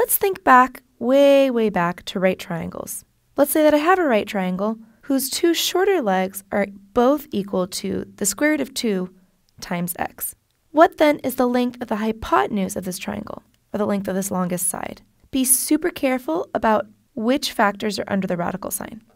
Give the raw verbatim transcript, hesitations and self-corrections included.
Let's think back, way, way back to right triangles. Let's say that I have a right triangle whose two shorter legs are both equal to the square root of two times x. What then is the length of the hypotenuse of this triangle, or the length of this longest side? Be super careful about which factors are under the radical sign.